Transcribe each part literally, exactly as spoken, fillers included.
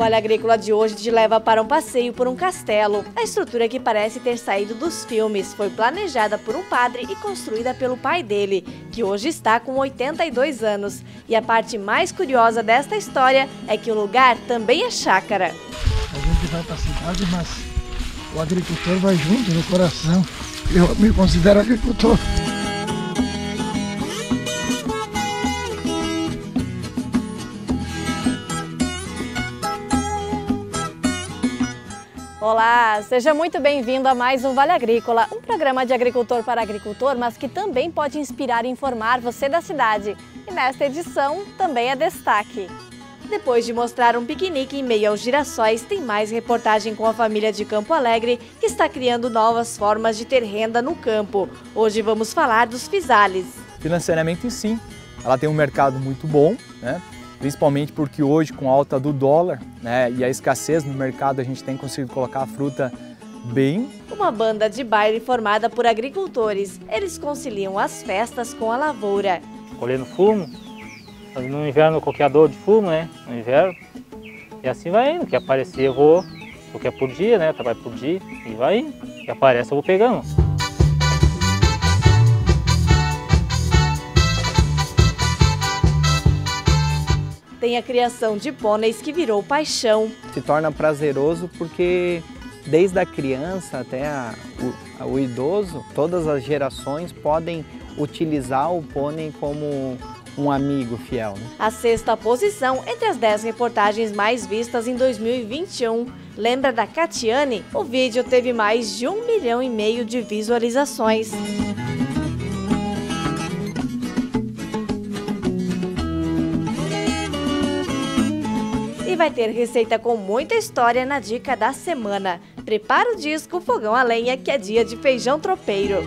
Vale Agrícola de hoje te leva para um passeio por um castelo. A estrutura, que parece ter saído dos filmes, foi planejada por um padre e construída pelo pai dele, que hoje está com oitenta e dois anos. E a parte mais curiosa desta história é que o lugar também é chácara. A gente vai para a cidade, mas o agricultor vai junto no coração. Eu me considero agricultor. Olá, seja muito bem-vindo a mais um Vale Agrícola, um programa de agricultor para agricultor, mas que também pode inspirar e informar você da cidade. E nesta edição também é destaque. Depois de mostrar um piquenique em meio aos girassóis, tem mais reportagem com a família de Campo Alegre, que está criando novas formas de ter renda no campo. Hoje vamos falar dos fisales. Financeiramente, sim, ela tem um mercado muito bom, né? Principalmente porque hoje, com a alta do dólar, né, e a escassez no mercado, a gente tem conseguido colocar a fruta bem. Uma banda de baile formada por agricultores. Eles conciliam as festas com a lavoura. Colhendo fumo, no inverno coqueador de fumo, né, no inverno. E assim vai indo, que aparecer eu vou, porque é por dia, né, trabalho por dia, e vai indo. Que aparece eu vou pegando. Tem a criação de pôneis, que virou paixão. Se torna prazeroso porque desde a criança até a, o, o idoso, todas as gerações podem utilizar o pônei como um amigo fiel, né? A sexta posição entre as dez reportagens mais vistas em dois mil e vinte e um. Lembra da Catiane? O vídeo teve mais de um milhão e meio de visualizações. E vai ter receita com muita história na dica da semana. Prepara o disco Fogão a Lenha, que é dia de feijão tropeiro.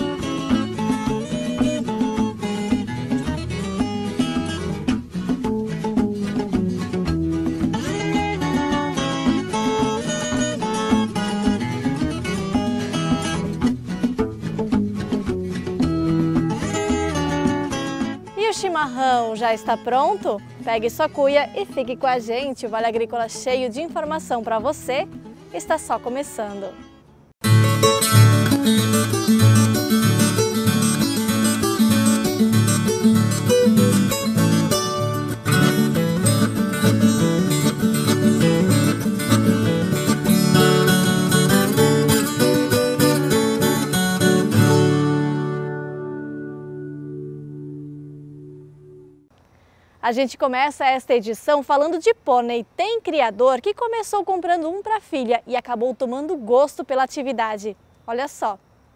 E o chimarrão já está pronto? Pegue sua cuia e fique com a gente. O Vale Agrícola, cheio de informação para você, está só começando. A gente começa esta edição falando de pônei. Tem criador que começou comprando um para a filha e acabou tomando gosto pela atividade. Olha só.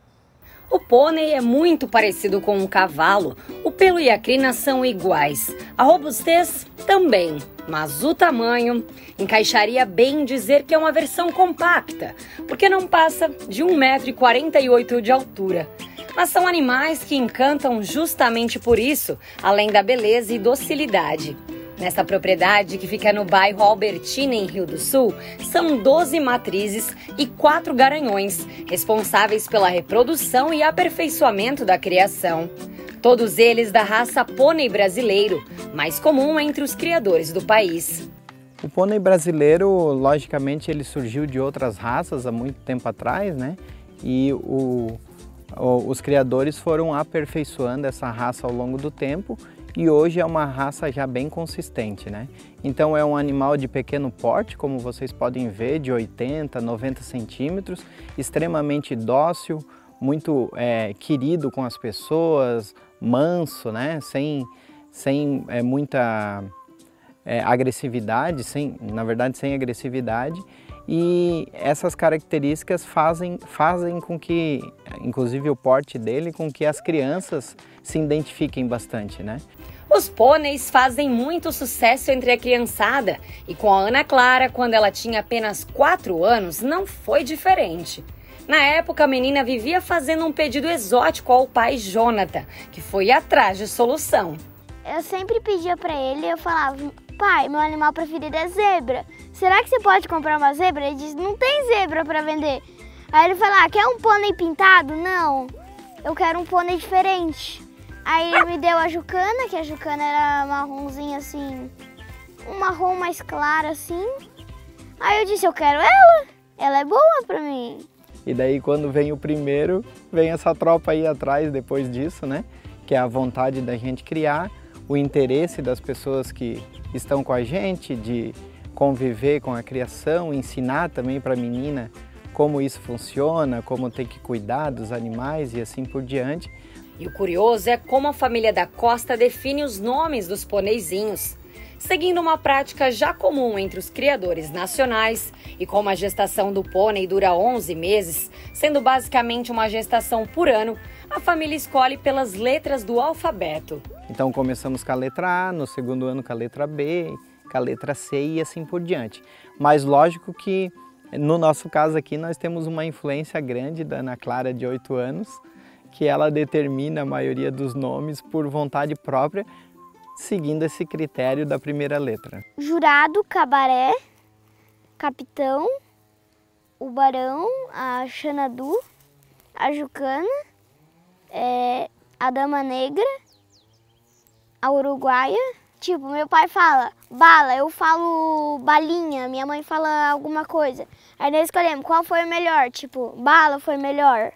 O pônei é muito parecido com um cavalo. O pelo e a crina são iguais. A robustez também. Mas o tamanho encaixaria bem dizer que é uma versão compacta, porque não passa de um metro e quarenta e oito de altura. Mas são animais que encantam justamente por isso, além da beleza e docilidade. Nesta propriedade, que fica no bairro Albertina, em Rio do Sul, são doze matrizes e quatro garanhões, responsáveis pela reprodução e aperfeiçoamento da criação. Todos eles da raça pônei brasileiro, mais comum entre os criadores do país. O pônei brasileiro, logicamente, ele surgiu de outras raças há muito tempo atrás, né? E o... Os criadores foram aperfeiçoando essa raça ao longo do tempo e hoje é uma raça já bem consistente, né? Então é um animal de pequeno porte, como vocês podem ver, de oitenta, noventa centímetros, extremamente dócil, muito é, querido com as pessoas, manso, né? Sem, sem é, muita é, agressividade, sem, na verdade sem agressividade. E essas características fazem, fazem com que, inclusive o porte dele, com que as crianças se identifiquem bastante, né? Os pôneis fazem muito sucesso entre a criançada e com a Ana Clara, quando ela tinha apenas quatro anos, não foi diferente. Na época, a menina vivia fazendo um pedido exótico ao pai Jonathan, que foi atrás de solução. Eu sempre pedia para ele, eu falava: pai, meu animal preferido é zebra. Será que você pode comprar uma zebra? Ele disse: não tem zebra para vender. Aí ele falou: ah, quer um pônei pintado? Não, eu quero um pônei diferente. Aí ele me deu a Jucana, que a Jucana era marronzinha assim, um marrom mais claro assim. Aí eu disse, eu quero ela, ela é boa pra mim. E daí quando vem o primeiro, vem essa tropa aí atrás depois disso, né? Que é a vontade da gente criar, o interesse das pessoas que estão com a gente, de conviver com a criação, ensinar também para a menina como isso funciona, como tem que cuidar dos animais e assim por diante. E o curioso é como a família da Costa define os nomes dos poneizinhos, seguindo uma prática já comum entre os criadores nacionais e como a gestação do pônei dura onze meses, sendo basicamente uma gestação por ano, a família escolhe pelas letras do alfabeto. Então começamos com a letra A, no segundo ano com a letra B, com a letra C e assim por diante. Mas lógico que no nosso caso aqui nós temos uma influência grande da Ana Clara de oito anos, que ela determina a maioria dos nomes por vontade própria, seguindo esse critério da primeira letra. Jurado, Cabaré, Capitão, o Barão, a Xanadu, a Jucana, é, a Dama Negra, a Uruguaia. Tipo, meu pai fala bala, eu falo balinha, minha mãe fala alguma coisa. Aí nós escolhemos qual foi o melhor, tipo, bala foi melhor,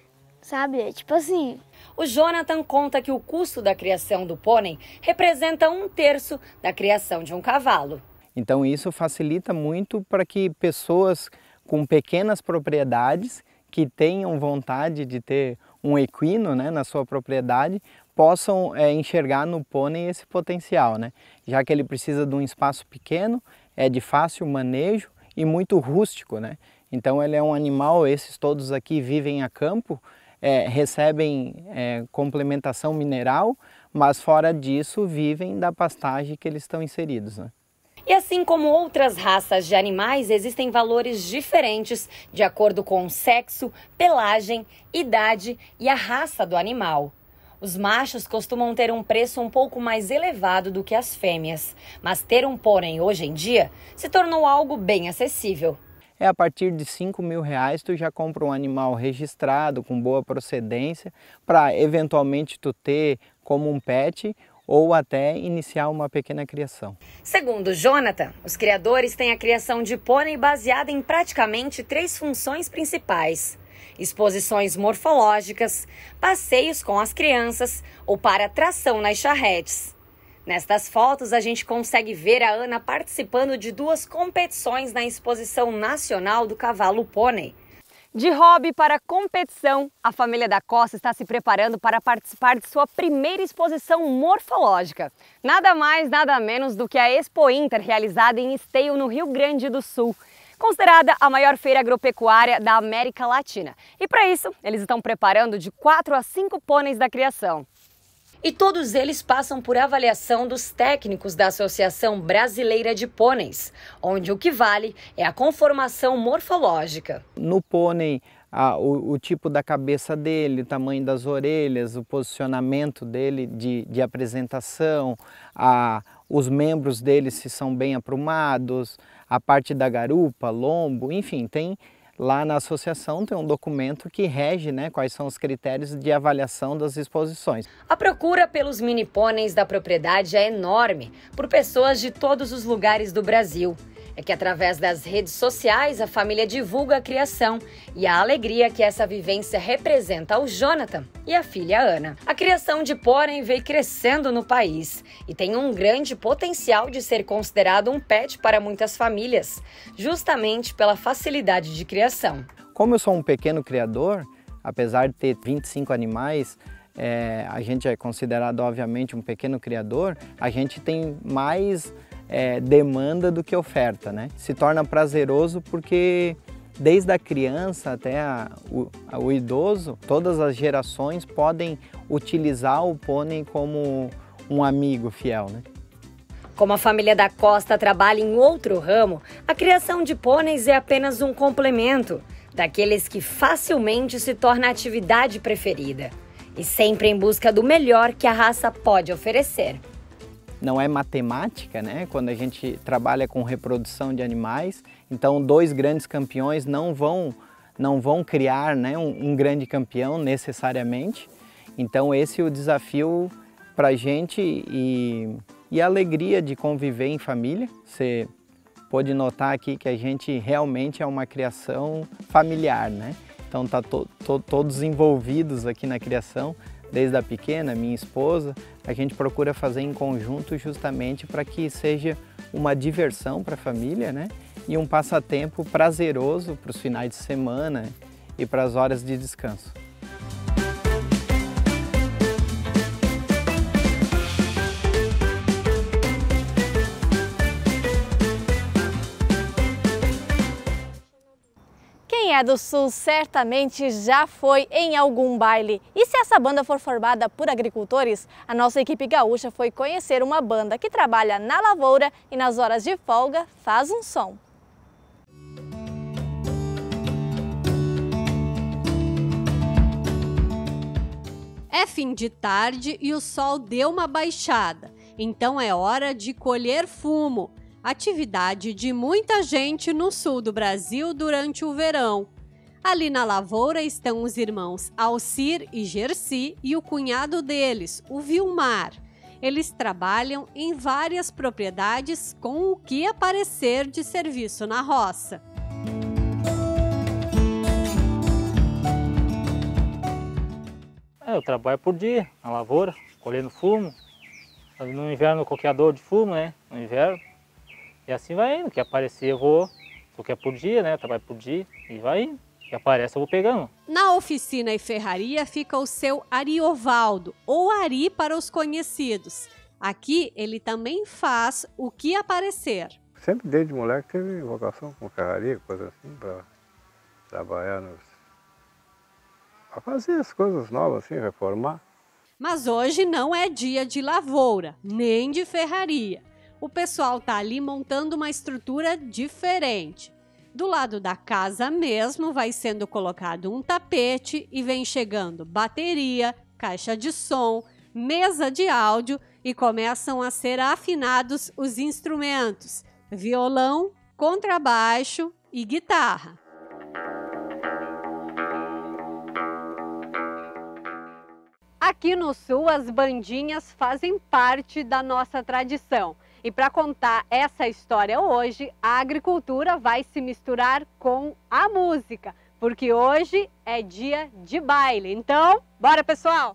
sabe? Tipo assim. O Jonathan conta que o custo da criação do pônei representa um terço da criação de um cavalo. Então isso facilita muito para que pessoas com pequenas propriedades, que tenham vontade de ter um equino, né, na sua propriedade, possam é, enxergar no pônei esse potencial, né? Já que ele precisa de um espaço pequeno, é de fácil manejo e muito rústico, né? Então ele é um animal, esses todos aqui vivem a campo, é, recebem é, complementação mineral, mas fora disso vivem da pastagem que eles estão inseridos, né? E assim como outras raças de animais, existem valores diferentes de acordo com o sexo, pelagem, idade e a raça do animal. Os machos costumam ter um preço um pouco mais elevado do que as fêmeas, mas ter um pônei hoje em dia se tornou algo bem acessível. É a partir de cinco mil reais tu já compra um animal registrado, com boa procedência, para eventualmente tu ter como um pet ou até iniciar uma pequena criação. Segundo Jonathan, os criadores têm a criação de pônei baseada em praticamente três funções principais: exposições morfológicas, passeios com as crianças ou para tração nas charretes. Nestas fotos a gente consegue ver a Ana participando de duas competições na Exposição Nacional do Cavalo Pônei. De hobby para competição, a família da Costa está se preparando para participar de sua primeira exposição morfológica. Nada mais, nada menos do que a Expo Inter, realizada em Esteio, no Rio Grande do Sul, considerada a maior feira agropecuária da América Latina. E para isso, eles estão preparando de quatro a cinco pôneis da criação. E todos eles passam por avaliação dos técnicos da Associação Brasileira de Pôneis, onde o que vale é a conformação morfológica. No pônei, a, o, o tipo da cabeça dele, o tamanho das orelhas, o posicionamento dele de, de apresentação, a, os membros dele se são bem aprumados, a parte da garupa, lombo, enfim, tem... Lá na associação tem um documento que rege, né, quais são os critérios de avaliação das exposições. A procura pelos mini pôneis da propriedade é enorme por pessoas de todos os lugares do Brasil. É que através das redes sociais a família divulga a criação e a alegria que essa vivência representa ao Jonathan e à filha Ana. A criação de pônei veio crescendo no país e tem um grande potencial de ser considerado um pet para muitas famílias, justamente pela facilidade de criação. Como eu sou um pequeno criador, apesar de ter vinte e cinco animais, é, a gente é considerado obviamente um pequeno criador, a gente tem mais É, demanda do que oferta, né? Se torna prazeroso porque desde a criança até a, o, a, o idoso, todas as gerações podem utilizar o pônei como um amigo fiel, né? Como a família da Costa trabalha em outro ramo, a criação de pôneis é apenas um complemento daqueles que facilmente se torna a atividade preferida e sempre em busca do melhor que a raça pode oferecer. Não é matemática, né? Quando a gente trabalha com reprodução de animais, então dois grandes campeões não vão, não vão criar, né, um, um grande campeão necessariamente. Então esse é o desafio para a gente e, e a alegria de conviver em família, ser pôde notar aqui que a gente realmente é uma criação familiar, né? Então tá to, to, todos envolvidos aqui na criação, desde a pequena, minha esposa, a gente procura fazer em conjunto justamente para que seja uma diversão para a família, né? E um passatempo prazeroso para os finais de semana e para as horas de descanso. Quem é do Sul certamente já foi em algum baile. E se essa banda for formada por agricultores, a nossa equipe gaúcha foi conhecer uma banda que trabalha na lavoura e nas horas de folga faz um som. É fim de tarde e o sol deu uma baixada, então é hora de colher fumo. Atividade de muita gente no sul do Brasil durante o verão. Ali na lavoura estão os irmãos Alcir e Gersi e o cunhado deles, o Vilmar. Eles trabalham em várias propriedades com o que aparecer de serviço na roça. Eu trabalho por dia na lavoura, colhendo fumo. No inverno, coqueador de fumo, né? No inverno. E assim vai indo, que aparecer eu vou, porque é por dia, né? Trabalho por dia e vai indo. Que aparece eu vou pegando. Na oficina e ferraria fica o seu Ariovaldo, ou Ari para os conhecidos. Aqui ele também faz o que aparecer. Sempre desde moleque teve vocação com ferraria, coisa assim, para trabalhar nos... para fazer as coisas novas, assim, reformar. Mas hoje não é dia de lavoura, nem de ferraria. O pessoal tá ali montando uma estrutura diferente. Do lado da casa mesmo vai sendo colocado um tapete e vem chegando bateria, caixa de som, mesa de áudio e começam a ser afinados os instrumentos, violão, contrabaixo e guitarra. Aqui no Sul, as bandinhas fazem parte da nossa tradição. E para contar essa história hoje, a agricultura vai se misturar com a música, porque hoje é dia de baile. Então, bora, pessoal!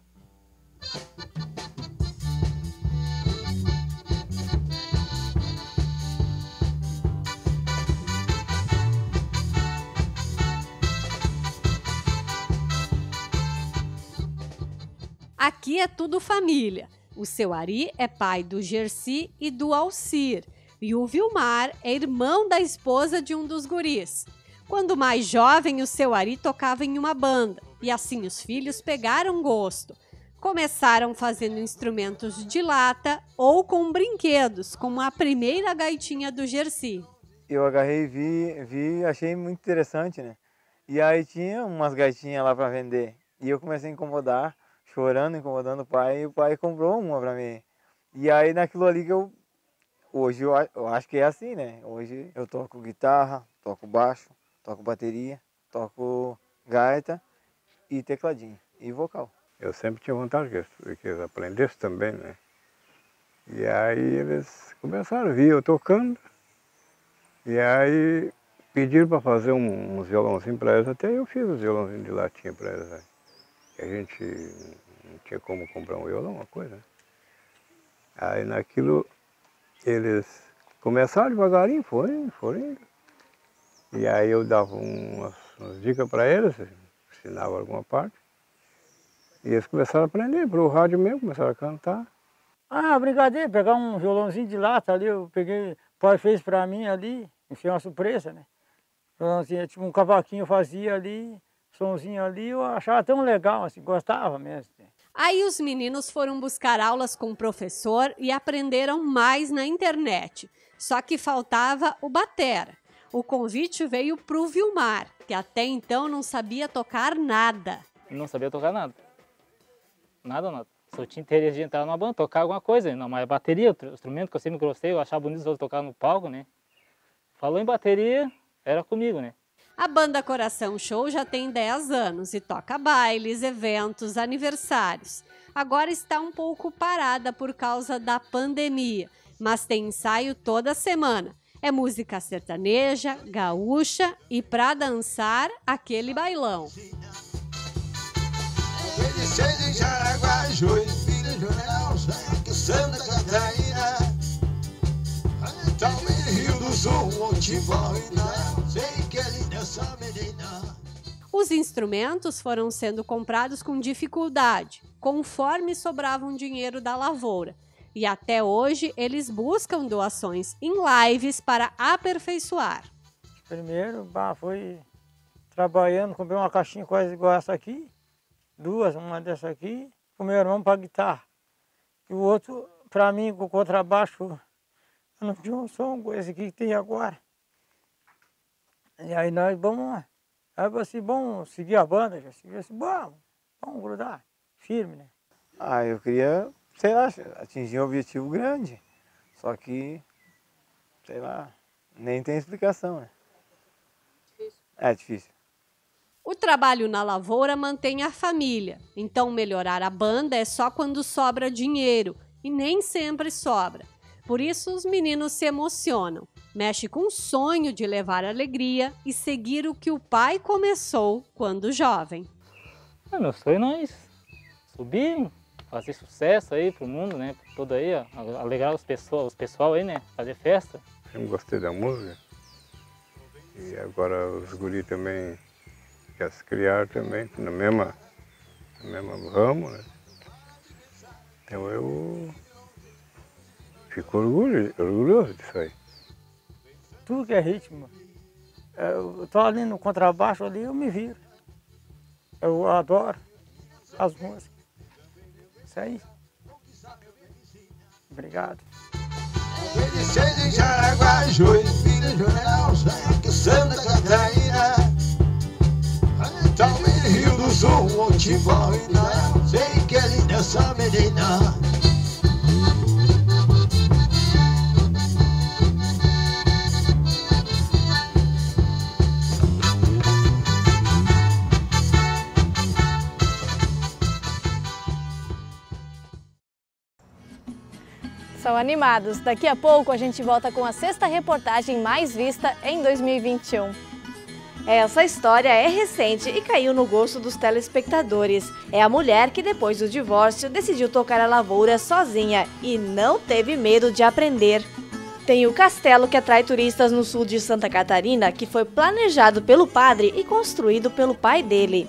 Aqui é tudo família. O seu Ari é pai do Gersi e do Alcir, e o Vilmar é irmão da esposa de um dos guris. Quando mais jovem, o seu Ari tocava em uma banda, e assim os filhos pegaram gosto. Começaram fazendo instrumentos de lata ou com brinquedos, como a primeira gaitinha do Gersi. Eu agarrei e vi, vi, achei muito interessante, né? E aí tinha umas gaitinhas lá para vender, e eu comecei a incomodar, chorando, incomodando o pai, e o pai comprou uma pra mim. E aí naquilo ali que eu... Hoje eu, eu acho que é assim, né? Hoje eu toco guitarra, toco baixo, toco bateria, toco gaita e tecladinho, e vocal. Eu sempre tinha vontade que eles, que eles aprendessem também, né? E aí eles começaram a vir eu tocando, e aí pediram para fazer um, uns violãozinhos para eles, até eu fiz os violãozinhos de latinha para eles, né? Que a gente não tinha como comprar um violão, uma coisa, né? Aí naquilo eles começaram devagarinho, foram, foram indo. E aí eu dava umas, umas dicas para eles, ensinava alguma parte. E eles começaram a aprender, pro rádio mesmo, começaram a cantar. Ah, brincadeira, pegar um violãozinho de lata ali, eu peguei, o pai fez para mim ali, foi uma surpresa, né? Violãozinho, tipo um cavaquinho eu fazia ali, somzinho ali, eu achava tão legal, assim, gostava mesmo. Aí os meninos foram buscar aulas com o professor e aprenderam mais na internet. Só que faltava o batera. O convite veio para o Vilmar, que até então não sabia tocar nada. Não sabia tocar nada. Nada, nada. Só tinha interesse de entrar numa banda, tocar alguma coisa. Não, mas bateria, o instrumento que eu sempre gostei, eu achava bonito eu tocar no palco, né? Falou em bateria, era comigo, né? A banda Coração Show já tem dez anos e toca bailes, eventos, aniversários. Agora está um pouco parada por causa da pandemia, mas tem ensaio toda semana. É música sertaneja, gaúcha e para dançar aquele bailão. Os instrumentos foram sendo comprados com dificuldade, conforme sobrava um dinheiro da lavoura. E até hoje eles buscam doações em lives para aperfeiçoar. Primeiro, bah, foi trabalhando, comprei uma caixinha quase igual essa aqui, duas, uma dessa aqui, o meu irmão para guitarra. E o outro, para mim, com o contrabaixo, eu não tinha um som com esse aqui que tem agora. E aí nós vamos, aí você, bom, seguir a banda, já seguir assim, bom, vamos grudar, firme, né? Ah, eu queria, sei lá, atingir um objetivo grande, só que, sei lá, nem tem explicação, né? Difícil. É difícil. O trabalho na lavoura mantém a família, então melhorar a banda é só quando sobra dinheiro, e nem sempre sobra. Por isso os meninos se emocionam, mexe com o sonho de levar alegria e seguir o que o pai começou quando jovem. Ah, meu sonho é nós subir, fazer sucesso aí pro mundo, né? Todo aí, ó, alegrar os pessoal, os pessoal aí, né? Fazer festa. Eu gostei da música. E agora os guri também querem se criar também, na mesma, no mesmo ramo, né? Então eu fico orgulho, orgulhoso disso aí. Tudo que é ritmo. Eu tô ali no contrabaixo ali, eu me viro. Eu adoro as músicas. Isso aí. Obrigado. Conhecido em Jaraguaju, filho de Jornal, Santa Catarina, também Rio do Sul, Montibó e não sei que é linda essa menina. São animados. Daqui a pouco a gente volta com a sexta reportagem mais vista em dois mil e vinte e um. Essa história é recente e caiu no gosto dos telespectadores. É a mulher que depois do divórcio decidiu tocar a lavoura sozinha e não teve medo de aprender. Tem o castelo que atrai turistas no sul de Santa Catarina, que foi planejado pelo padre e construído pelo pai dele.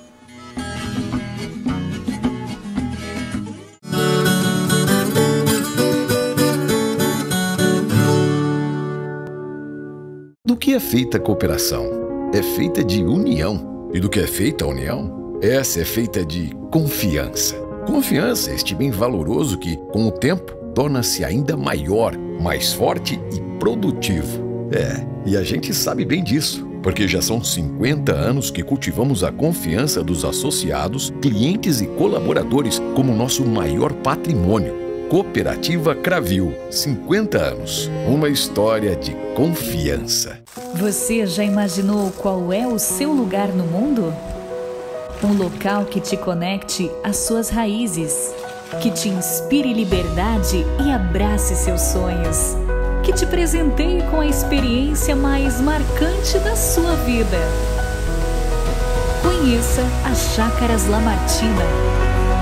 Do que é feita a cooperação? É feita de união. E do que é feita a união? Essa é feita de confiança. Confiança é este bem valoroso que, com o tempo, torna-se ainda maior, mais forte e produtivo. É, e a gente sabe bem disso, porque já são cinquenta anos que cultivamos a confiança dos associados, clientes e colaboradores como nosso maior patrimônio. Cooperativa Cravil, cinquenta anos. Uma história de confiança. Você já imaginou qual é o seu lugar no mundo? Um local que te conecte às suas raízes, que te inspire liberdade e abrace seus sonhos, que te presenteie com a experiência mais marcante da sua vida. Conheça as Chácaras Lamartina.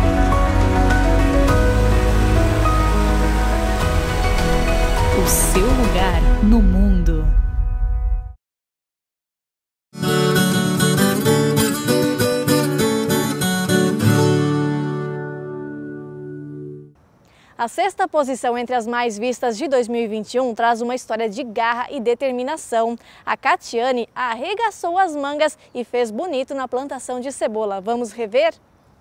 O seu lugar no mundo. A sexta posição entre as mais vistas de dois mil e vinte e um traz uma história de garra e determinação. A Catiane arregaçou as mangas e fez bonito na plantação de cebola. Vamos rever?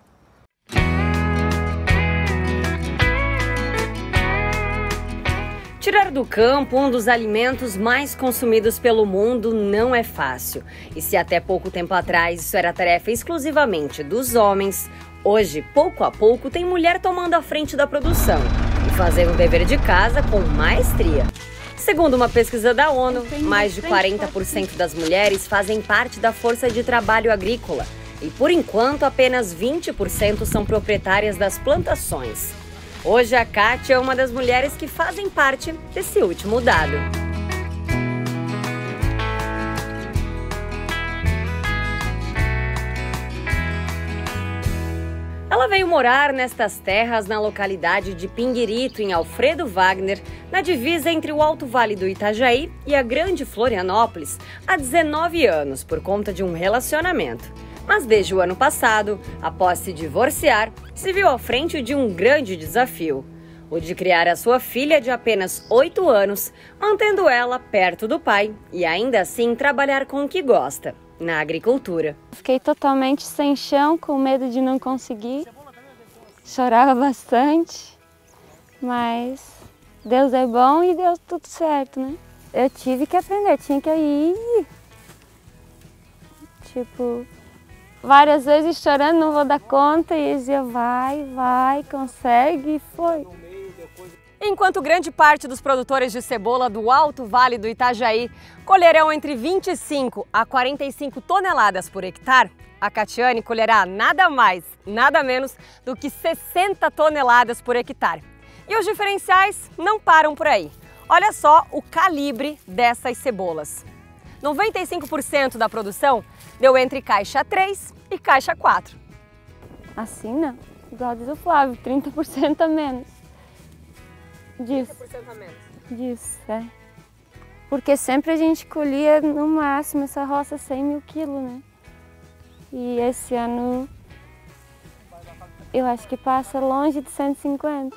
Tirar do campo um dos alimentos mais consumidos pelo mundo não é fácil. E se até pouco tempo atrás isso era tarefa exclusivamente dos homens, hoje, pouco a pouco, tem mulher tomando a frente da produção e fazendo o dever de casa com maestria. Segundo uma pesquisa da ONU, mais de quarenta por cento das mulheres fazem parte da força de trabalho agrícola e, por enquanto, apenas vinte por cento são proprietárias das plantações. Hoje, a Kátia é uma das mulheres que fazem parte desse último dado. Ela veio morar nestas terras na localidade de Pinguirito, em Alfredo Wagner, na divisa entre o Alto Vale do Itajaí e a Grande Florianópolis, há dezenove anos, por conta de um relacionamento. Mas desde o ano passado, após se divorciar, se viu à frente de um grande desafio: o de criar a sua filha de apenas oito anos, mantendo ela perto do pai e ainda assim trabalhar com o que gosta, na agricultura. Fiquei totalmente sem chão, com medo de não conseguir. Chorava bastante, mas Deus é bom e deu tudo certo, né? Eu tive que aprender, tinha que ir, tipo, várias vezes chorando, não vou dar conta, e dizia, vai, vai, consegue, e foi. Enquanto grande parte dos produtores de cebola do Alto Vale do Itajaí colherão entre vinte e cinco a quarenta e cinco toneladas por hectare, a Catiane colherá nada mais, nada menos do que sessenta toneladas por hectare. E os diferenciais não param por aí. Olha só o calibre dessas cebolas. noventa e cinco por cento da produção deu entre caixa três e caixa quatro. Assim não, igual diz o Flávio, trinta por cento a menos. Disso. trinta por cento a menos? Disso, é. Porque sempre a gente colhia no máximo essa roça cem mil quilos, né? E esse ano eu acho que passa longe de cento e cinquenta.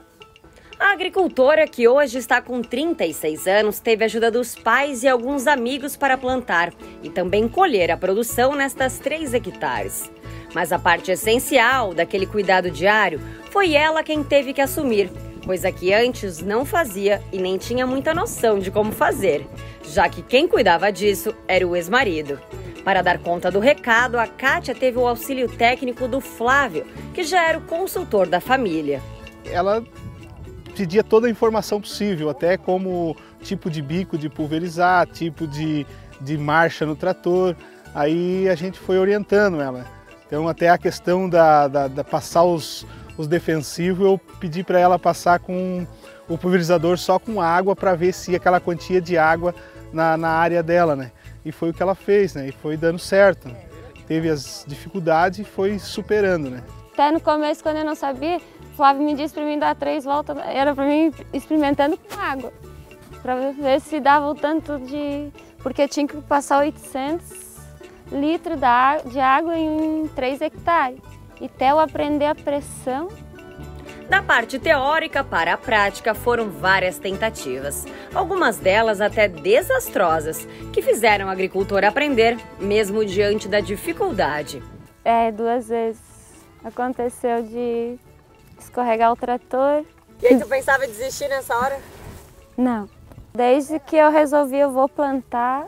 A agricultora, que hoje está com trinta e seis anos, teve a ajuda dos pais e alguns amigos para plantar e também colher a produção nestas três hectares. Mas a parte essencial daquele cuidado diário foi ela quem teve que assumir, coisa que antes não fazia e nem tinha muita noção de como fazer, já que quem cuidava disso era o ex-marido. Para dar conta do recado, a Kátia teve o auxílio técnico do Flávio, que já era o consultor da família. Ela pedia toda a informação possível, até como tipo de bico de pulverizar, tipo de, de marcha no trator. Aí a gente foi orientando ela. Então até a questão da, da, da passar os, os defensivos, eu pedi para ela passar com o pulverizador só com água para ver se aquela quantia de água na, na área dela, né? E foi o que ela fez, né? E foi dando certo. Teve as dificuldades e foi superando, né? Até no começo, quando eu não sabia, o Flávio me disse para mim dar três voltas, era para mim experimentando com água, para ver se dava o tanto de... Porque eu tinha que passar oitocentos litros de água em três hectares. E até eu aprender a pressão. Da parte teórica para a prática foram várias tentativas, algumas delas até desastrosas, que fizeram o agricultor aprender, mesmo diante da dificuldade. É, duas vezes aconteceu de escorregar o trator. E aí tu pensava em desistir nessa hora? Não. Desde que eu resolvi eu vou plantar,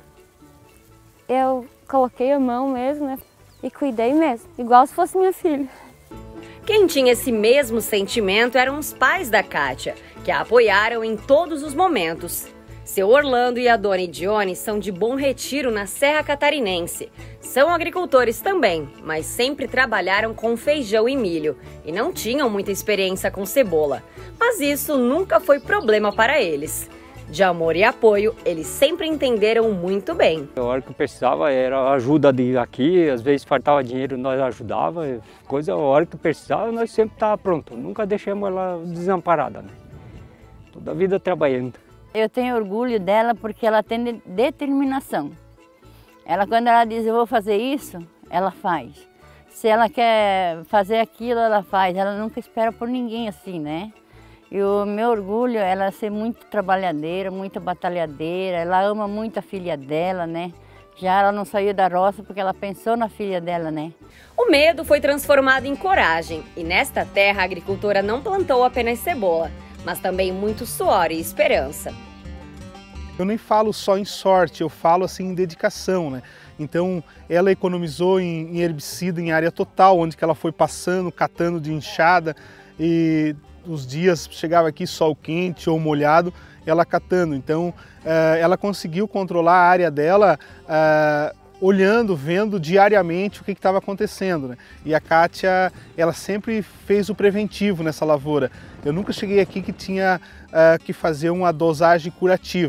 eu coloquei a mão mesmo, né? E cuidei mesmo, igual se fosse minha filha. Quem tinha esse mesmo sentimento eram os pais da Kátia, que a apoiaram em todos os momentos. Seu Orlando e a dona Idione são de Bom Retiro, na Serra Catarinense. São agricultores também, mas sempre trabalharam com feijão e milho e não tinham muita experiência com cebola. Mas isso nunca foi problema para eles. De amor e apoio, eles sempre entenderam muito bem. A hora que precisava era ajuda de aqui, às vezes faltava dinheiro, nós ajudava, coisa, a hora que precisava nós sempre estava pronto, nunca deixamos ela desamparada, né? Toda a vida trabalhando. Eu tenho orgulho dela porque ela tem determinação. Ela, quando ela diz eu vou fazer isso, ela faz. Se ela quer fazer aquilo, ela faz. Ela nunca espera por ninguém assim, né? E o meu orgulho é ela ser muito trabalhadeira, muito batalhadeira, ela ama muito a filha dela, né? Já ela não saiu da roça porque ela pensou na filha dela, né? O medo foi transformado em coragem e nesta terra a agricultora não plantou apenas cebola, mas também muito suor e esperança. Eu nem falo só em sorte, eu falo assim em dedicação, né? Então ela economizou em, em herbicida em área total, onde que ela foi passando, catando de enxada e... os dias chegava aqui sol quente ou molhado, ela catando. Então ela conseguiu controlar a área dela olhando, vendo diariamente o que estava acontecendo, né? E a Kátia, ela sempre fez o preventivo nessa lavoura. Eu nunca cheguei aqui que tinha que fazer uma dosagem curativa,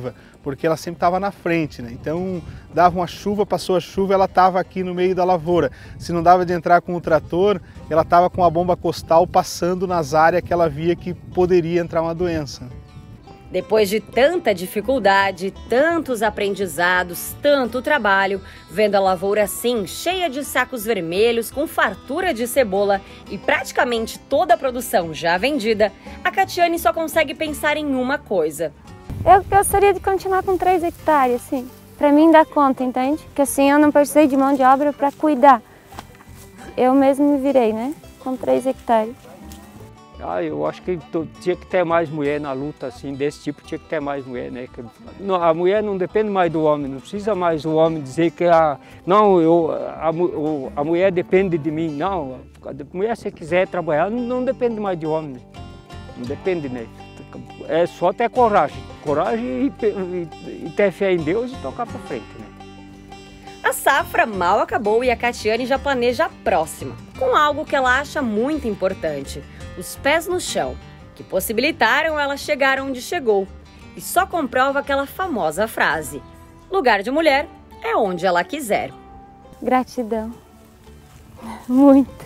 porque ela sempre estava na frente, né? Então dava uma chuva, passou a chuva, ela estava aqui no meio da lavoura. Se não dava de entrar com o trator, ela estava com a bomba costal passando nas áreas que ela via que poderia entrar uma doença. Depois de tanta dificuldade, tantos aprendizados, tanto trabalho, vendo a lavoura assim, cheia de sacos vermelhos, com fartura de cebola e praticamente toda a produção já vendida, a Catiane só consegue pensar em uma coisa. Eu gostaria de continuar com três hectares, assim, para mim dar conta, entende? Que assim eu não precisei de mão de obra para cuidar. Eu mesmo me virei, né? Com três hectares. Ah, eu acho que tinha que ter mais mulher na luta, assim, desse tipo, tinha que ter mais mulher, né? A mulher não depende mais do homem, não precisa mais o homem dizer que a, não, eu, a, a mulher depende de mim, não. A mulher, se quiser trabalhar, não, não depende mais de homem, né? Não depende, né? É só ter coragem, coragem e, e, e ter fé em Deus e tocar para frente, né? A safra mal acabou e a Catiane já planeja a próxima, com algo que ela acha muito importante. Os pés no chão, que possibilitaram ela chegar onde chegou. E só comprova aquela famosa frase: lugar de mulher é onde ela quiser. Gratidão. Muito.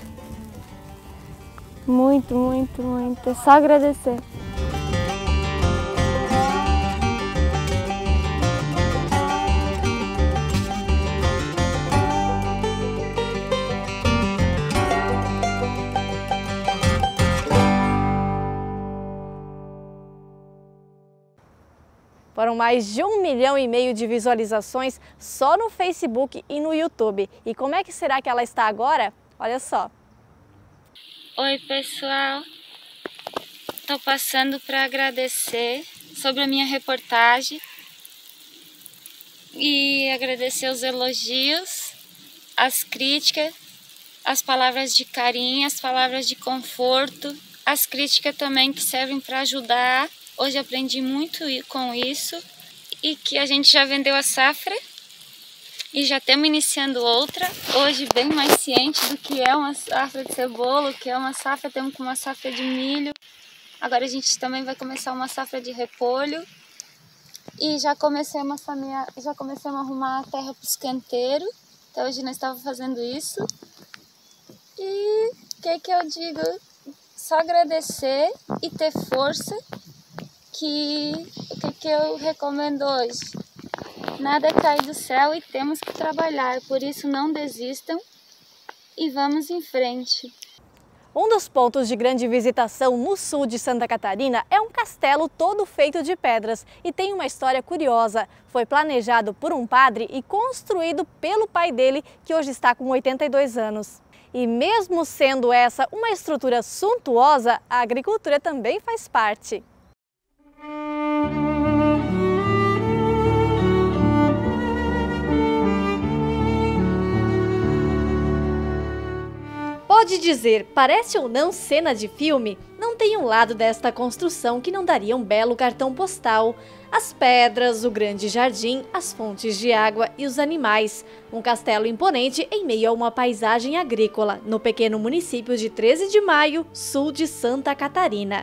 Muito, muito, muito. É só agradecer. Foram mais de um milhão e meio de visualizações só no Facebook e no YouTube. E como é que será que ela está agora? Olha só. Oi, pessoal. Estou passando para agradecer sobre a minha reportagem e agradecer os elogios, as críticas, as palavras de carinho, as palavras de conforto, as críticas também que servem para ajudar. Hoje aprendi muito com isso e que a gente já vendeu a safra e já estamos iniciando outra. Hoje bem mais ciente do que é uma safra de cebola, o que é uma safra, temos com uma safra de milho. Agora a gente também vai começar uma safra de repolho e já começamos a, minha, já começamos a arrumar a terra para os canteiros. Então hoje nós estávamos fazendo isso. E o que, que eu digo? Só agradecer e ter força. Que o que, que eu recomendo hoje? Nada cai do céu e temos que trabalhar, por isso não desistam e vamos em frente. Um dos pontos de grande visitação no sul de Santa Catarina é um castelo todo feito de pedras e tem uma história curiosa. Foi planejado por um padre e construído pelo pai dele, que hoje está com oitenta e dois anos. E mesmo sendo essa uma estrutura suntuosa, a agricultura também faz parte. Pode dizer, parece ou não cena de filme, não tem um lado desta construção que não daria um belo cartão postal. As pedras, o grande jardim, as fontes de água e os animais. Um castelo imponente em meio a uma paisagem agrícola, no pequeno município de treze de maio, sul de Santa Catarina.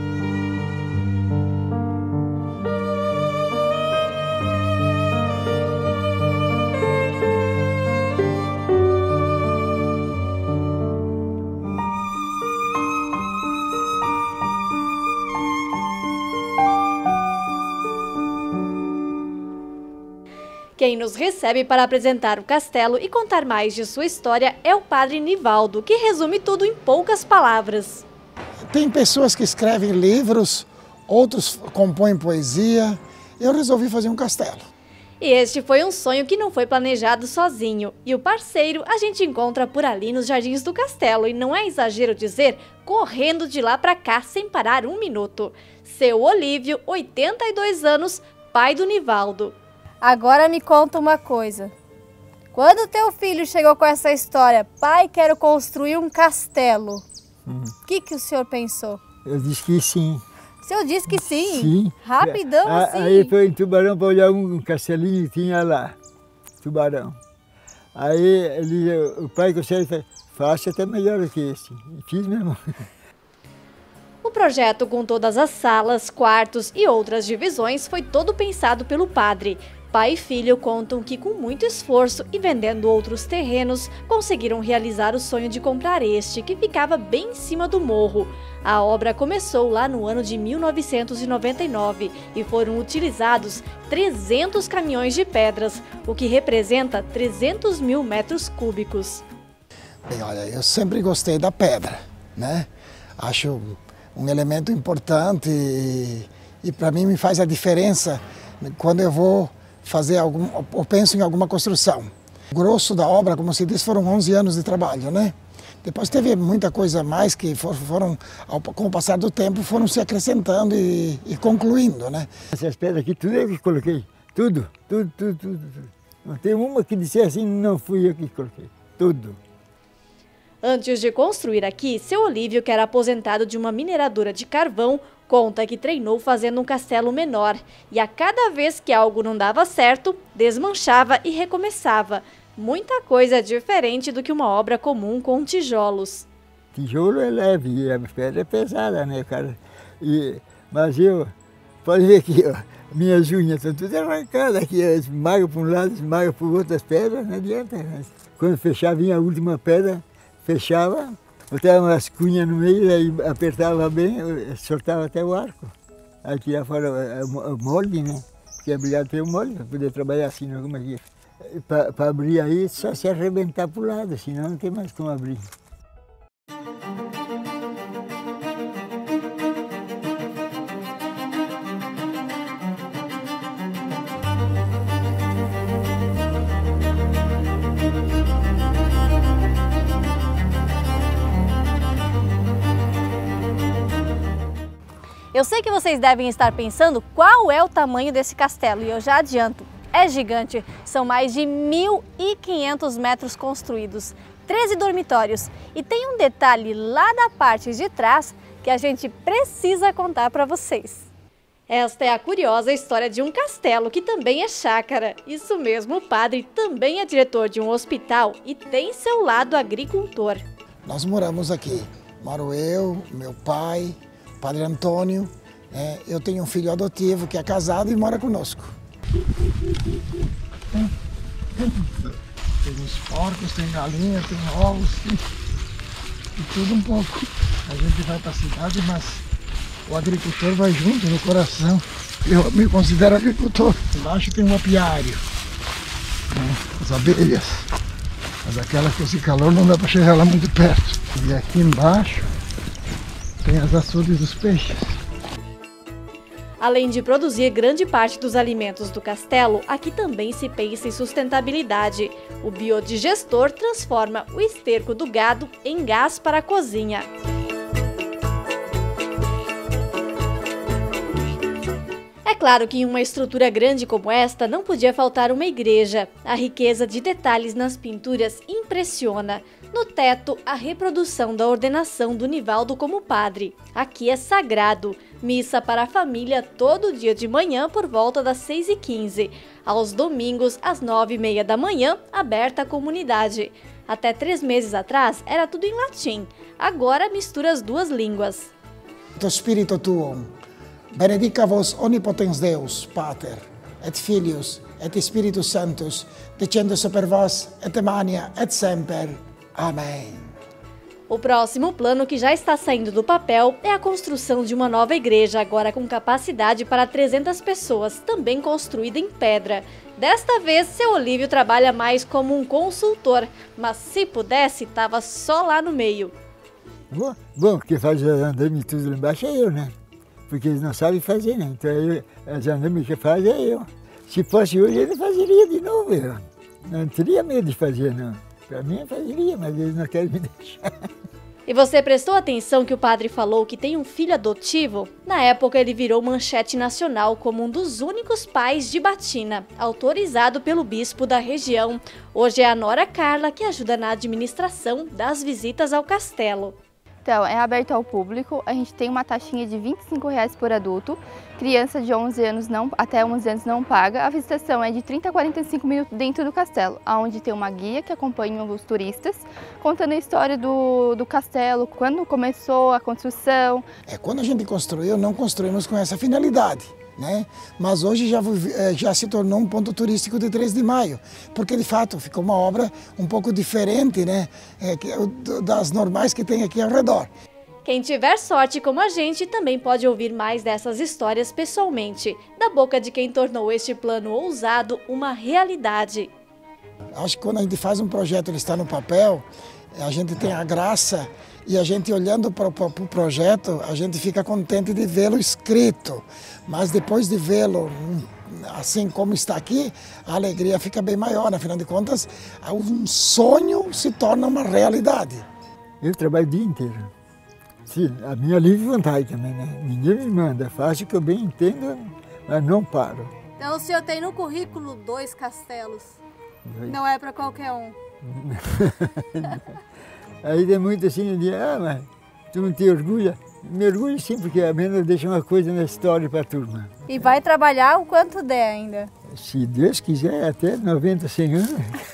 Quem nos recebe para apresentar o castelo e contar mais de sua história é o padre Nivaldo, que resume tudo em poucas palavras. Tem pessoas que escrevem livros, outros compõem poesia. Eu resolvi fazer um castelo. E este foi um sonho que não foi planejado sozinho. E o parceiro a gente encontra por ali nos jardins do castelo. E não é exagero dizer, correndo de lá para cá sem parar um minuto. Seu Olívio, oitenta e dois anos, pai do Nivaldo. Agora me conta uma coisa. Quando teu filho chegou com essa história, pai, quero construir um castelo, o hum. que, que o senhor pensou? Eu disse que sim. O senhor disse que sim? Sim. Rapidão a, assim? Aí foi em Tubarão para olhar um castelinho que tinha lá, Tubarão. Aí ele, o pai que eu sei, faça até melhor do que esse. E fiz mesmo. O projeto com todas as salas, quartos e outras divisões foi todo pensado pelo padre. Pai e filho contam que com muito esforço e vendendo outros terrenos, conseguiram realizar o sonho de comprar este, que ficava bem em cima do morro. A obra começou lá no ano de mil novecentos e noventa e nove e foram utilizados trezentos caminhões de pedras, o que representa trezentos mil metros cúbicos. Bem, olha, eu sempre gostei da pedra, né? Acho um elemento importante e, e para mim me faz a diferença quando eu vou fazer algum, ou penso em alguma construção. O grosso da obra, como se diz, foram onze anos de trabalho, né? Depois teve muita coisa mais que foram, com o passar do tempo, foram se acrescentando e, e concluindo, né? Essas pedras aqui, tudo eu que coloquei. Tudo, tudo, tudo, tudo, tudo. Não tem uma que disse assim, não fui eu que coloquei. Tudo. Antes de construir aqui, seu Olívio, que era aposentado de uma mineradora de carvão, conta que treinou fazendo um castelo menor. E a cada vez que algo não dava certo, desmanchava e recomeçava. Muita coisa diferente do que uma obra comum com tijolos. Tijolo é leve e a pedra é pesada, né, cara? E, mas eu, pode ver aqui, ó, minhas unhas estão todas arrancadas aqui, esmaga para um lado, esmaga para o outro as pedras, não adianta. Né? Quando fechava, vinha a última pedra, fechava, botava umas cunhas no meio, aí apertava bem, soltava até o arco. Aí tirava fora o molde, né? Porque é obrigado a ter o molde para poder trabalhar assim, não, como aqui. Para abrir aí, só se arrebentar para o lado, senão não tem mais como abrir. Eu sei que vocês devem estar pensando qual é o tamanho desse castelo e eu já adianto, é gigante. São mais de mil e quinhentos metros construídos, treze dormitórios e tem um detalhe lá da parte de trás que a gente precisa contar para vocês. Esta é a curiosa história de um castelo que também é chácara. Isso mesmo, o padre também é diretor de um hospital e tem seu lado agricultor. Nós moramos aqui, moro eu, meu pai, Padre Antônio, é, eu tenho um filho adotivo que é casado e mora conosco. Tem os porcos, tem galinha, tem ovos, tem, tem tudo um pouco. A gente vai para a cidade, mas o agricultor vai junto no coração. Eu me considero agricultor. Embaixo tem um apiário, né, as abelhas, mas aquelas com esse calor não dá para chegar lá muito perto. E aqui embaixo tem as açudes dos peixes. Além de produzir grande parte dos alimentos do castelo, aqui também se pensa em sustentabilidade. O biodigestor transforma o esterco do gado em gás para a cozinha. É claro que em uma estrutura grande como esta não podia faltar uma igreja. A riqueza de detalhes nas pinturas impressiona. No teto, a reprodução da ordenação do Nivaldo como padre. Aqui é sagrado. Missa para a família todo dia de manhã por volta das seis e quinze. Aos domingos, às nove e meia da manhã, aberta à comunidade. Até três meses atrás, era tudo em latim. Agora mistura as duas línguas. O Espírito Tuum, benedica vos omnipotens Deus, Pater, et Filius, et Spiritus Sanctus, descende super vos, et mania, et semper. Amém. O próximo plano que já está saindo do papel é a construção de uma nova igreja, agora com capacidade para trezentas pessoas, também construída em pedra. Desta vez, seu Olívio trabalha mais como um consultor, mas se pudesse, estava só lá no meio. Bom, bom quem faz os andames tudo lá embaixo é eu, né? Porque eles não sabem fazer, né? Então, eu, os andames que faz é eu. Se fosse hoje, ele fazeria de novo, eu. Não teria medo de fazer, não. Para mim eu fazeria, mas eles não querem me deixar. E você prestou atenção que o padre falou que tem um filho adotivo? Na época ele virou manchete nacional como um dos únicos pais de batina, autorizado pelo bispo da região. Hoje é a nora Carla que ajuda na administração das visitas ao castelo. Então, é aberto ao público, a gente tem uma taxinha de vinte e cinco reais por adulto, criança de onze anos não, até onze anos não paga. A visitação é de trinta a quarenta e cinco minutos dentro do castelo, onde tem uma guia que acompanha os turistas, contando a história do, do castelo, quando começou a construção. É, quando a gente construiu, não construímos com essa finalidade, né? Mas hoje já, já se tornou um ponto turístico de três de maio, porque de fato ficou uma obra um pouco diferente, né? É, das normais que tem aqui ao redor. Quem tiver sorte como a gente também pode ouvir mais dessas histórias pessoalmente, da boca de quem tornou este plano ousado uma realidade. Acho que quando a gente faz um projeto, ele está no papel, a gente tem a graça e a gente olhando para o pro projeto, a gente fica contente de vê-lo escrito. Mas depois de vê-lo assim como está aqui, a alegria fica bem maior. Afinal de contas, um sonho se torna uma realidade. Eu trabalho o dia inteiro. Sim, a minha livre vontade também, né? Ninguém me manda, faço o que eu bem entendo, mas não paro. Então o senhor tem no currículo dois castelos. Dois. Não é para qualquer um. Aí tem muito assim, de, ah, mas tu não te orgulha? Me orgulho sim, porque a menos deixa uma coisa na história para a turma. E vai trabalhar o quanto der ainda? Se Deus quiser, até noventa, cem anos.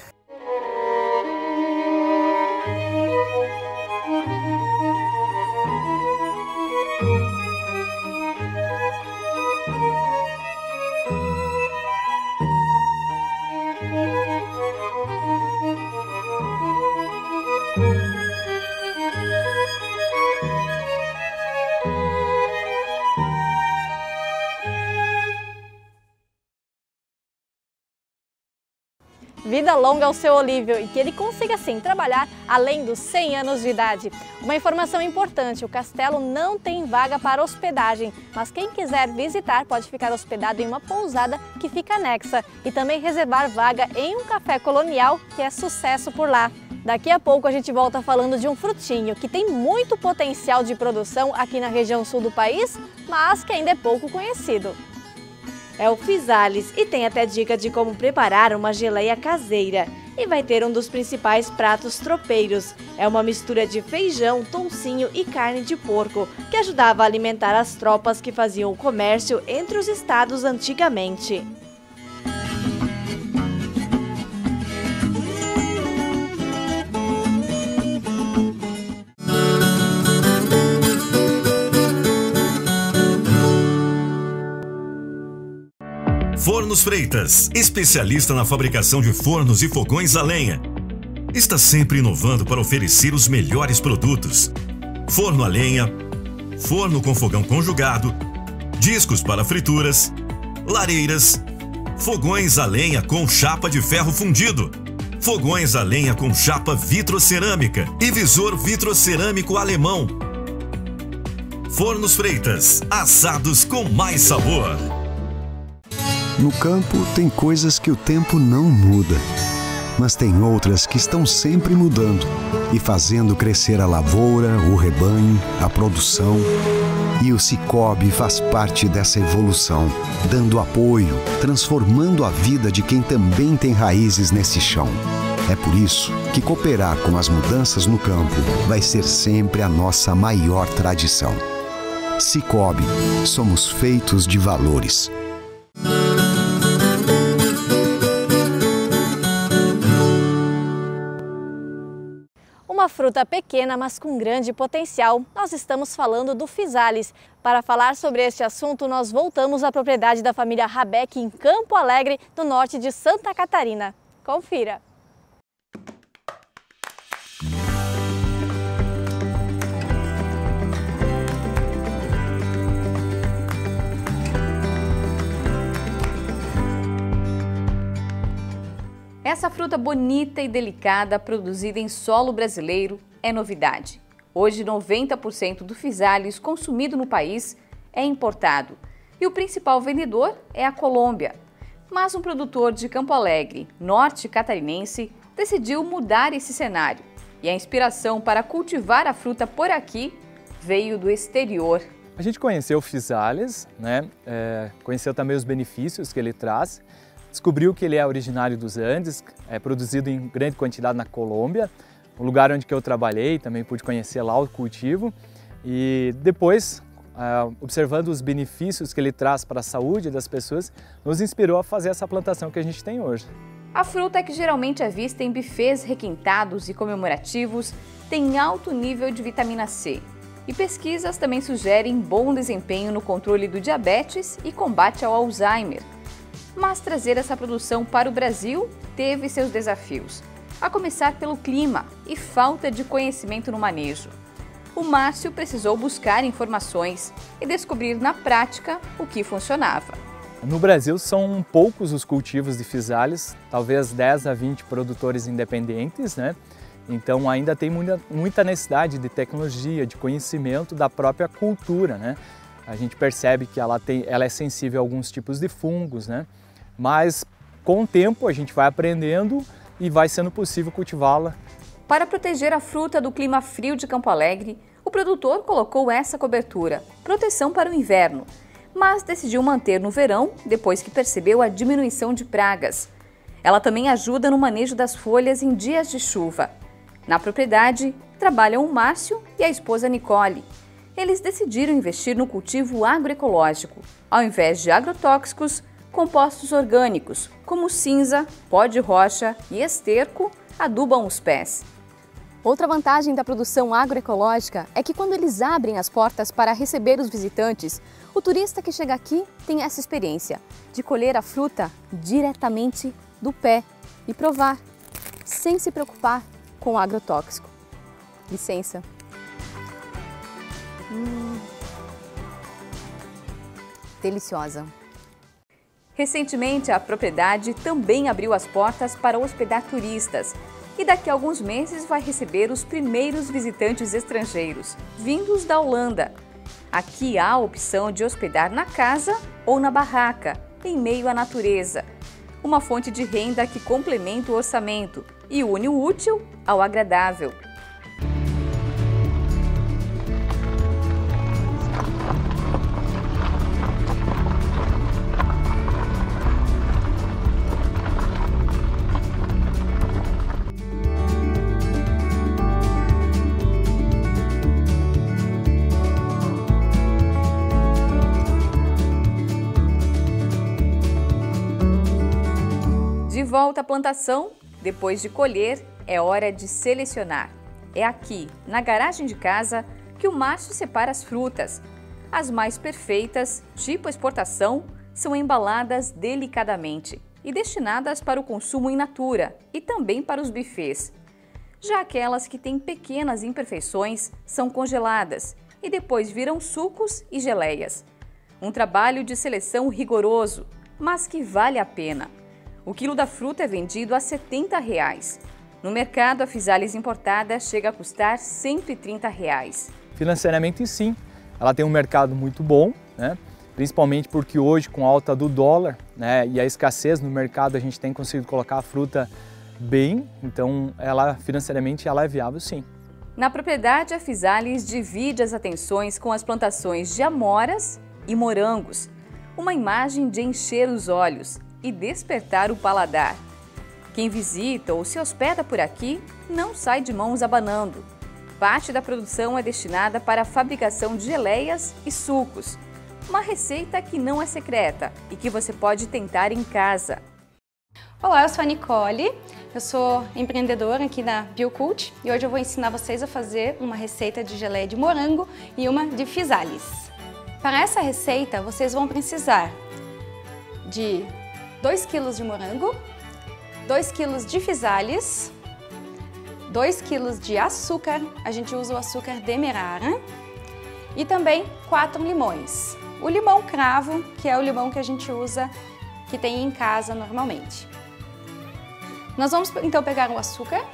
Vida longa ao seu Olívio e que ele consiga sim trabalhar além dos cem anos de idade. Uma informação importante, o castelo não tem vaga para hospedagem, mas quem quiser visitar pode ficar hospedado em uma pousada que fica anexa e também reservar vaga em um café colonial que é sucesso por lá. Daqui a pouco a gente volta falando de um frutinho que tem muito potencial de produção aqui na região sul do país, mas que ainda é pouco conhecido. É o Physalis e tem até dica de como preparar uma geleia caseira. E vai ter um dos principais pratos tropeiros. É uma mistura de feijão, toucinho e carne de porco, que ajudava a alimentar as tropas que faziam o comércio entre os estados antigamente. Fornos Freitas, especialista na fabricação de fornos e fogões a lenha. Está sempre inovando para oferecer os melhores produtos. Forno a lenha, forno com fogão conjugado, discos para frituras, lareiras, fogões a lenha com chapa de ferro fundido, fogões a lenha com chapa vitrocerâmica e visor vitrocerâmico alemão. Fornos Freitas, assados com mais sabor. No campo tem coisas que o tempo não muda, mas tem outras que estão sempre mudando e fazendo crescer a lavoura, o rebanho, a produção. E o Cicobi faz parte dessa evolução, dando apoio, transformando a vida de quem também tem raízes nesse chão. É por isso que cooperar com as mudanças no campo vai ser sempre a nossa maior tradição. Cicobi, somos feitos de valores. Uma fruta pequena, mas com grande potencial. Nós estamos falando do Physalis. Para falar sobre este assunto, nós voltamos à propriedade da família Rabeck em Campo Alegre, no norte de Santa Catarina. Confira! Essa fruta bonita e delicada, produzida em solo brasileiro, é novidade. Hoje, noventa por cento do Physalis consumido no país é importado e o principal vendedor é a Colômbia. Mas um produtor de Campo Alegre, norte catarinense, decidiu mudar esse cenário e a inspiração para cultivar a fruta por aqui veio do exterior. A gente conheceu o Physalis, né? É, conheceu também os benefícios que ele traz. Descobriu que ele é originário dos Andes, é produzido em grande quantidade na Colômbia, o lugar onde que eu trabalhei, também pude conhecer lá o cultivo e depois, uh, observando os benefícios que ele traz para a saúde das pessoas, nos inspirou a fazer essa plantação que a gente tem hoje. A fruta que geralmente é vista em buffets requintados e comemorativos tem alto nível de vitamina C. E pesquisas também sugerem bom desempenho no controle do diabetes e combate ao Alzheimer. Mas trazer essa produção para o Brasil teve seus desafios, a começar pelo clima e falta de conhecimento no manejo. O Márcio precisou buscar informações e descobrir na prática o que funcionava. No Brasil são poucos os cultivos de physalis, talvez dez a vinte produtores independentes, né? Então ainda tem muita, muita necessidade de tecnologia, de conhecimento da própria cultura, né? A gente percebe que ela, tem, ela é sensível a alguns tipos de fungos, né? Mas com o tempo a gente vai aprendendo e vai sendo possível cultivá-la. Para proteger a fruta do clima frio de Campo Alegre, o produtor colocou essa cobertura, proteção para o inverno, mas decidiu manter no verão depois que percebeu a diminuição de pragas. Ela também ajuda no manejo das folhas em dias de chuva. Na propriedade, trabalham o Márcio e a esposa Nicole. Eles decidiram investir no cultivo agroecológico, ao invés de agrotóxicos, compostos orgânicos, como cinza, pó de rocha e esterco, adubam os pés. Outra vantagem da produção agroecológica é que quando eles abrem as portas para receber os visitantes, o turista que chega aqui tem essa experiência de colher a fruta diretamente do pé e provar, sem se preocupar com o agrotóxico. Licença. Hum. Deliciosa. Recentemente, a propriedade também abriu as portas para hospedar turistas e daqui a alguns meses vai receber os primeiros visitantes estrangeiros, vindos da Holanda. Aqui há a opção de hospedar na casa ou na barraca, em meio à natureza. Uma fonte de renda que complementa o orçamento e une o útil ao agradável. De volta à plantação, depois de colher, é hora de selecionar. É aqui, na garagem de casa, que o Márcio separa as frutas. As mais perfeitas, tipo exportação, são embaladas delicadamente e destinadas para o consumo in natura e também para os buffets. Já aquelas que têm pequenas imperfeições são congeladas e depois viram sucos e geleias. Um trabalho de seleção rigoroso, mas que vale a pena. O quilo da fruta é vendido a setenta reais. No mercado, a physalis importada chega a custar cento e trinta reais. Financeiramente, sim, ela tem um mercado muito bom, né? Principalmente porque hoje, com a alta do dólar, né, e a escassez no mercado, a gente tem conseguido colocar a fruta bem, então ela financeiramente ela é viável, sim. Na propriedade, a physalis divide as atenções com as plantações de amoras e morangos. Uma imagem de encher os olhos e despertar o paladar. Quem visita ou se hospeda por aqui não sai de mãos abanando. Parte da produção é destinada para a fabricação de geleias e sucos. Uma receita que não é secreta e que você pode tentar em casa. Olá, eu sou a Nicole, eu sou empreendedora aqui na Biocult e hoje eu vou ensinar vocês a fazer uma receita de geleia de morango e uma de physalis. Para essa receita, vocês vão precisar de dois quilos de morango, dois quilos de physalis, dois quilos de açúcar, a gente usa o açúcar demerara, e também quatro limões. O limão cravo, que é o limão que a gente usa, que tem em casa normalmente. Nós vamos então pegar o açúcar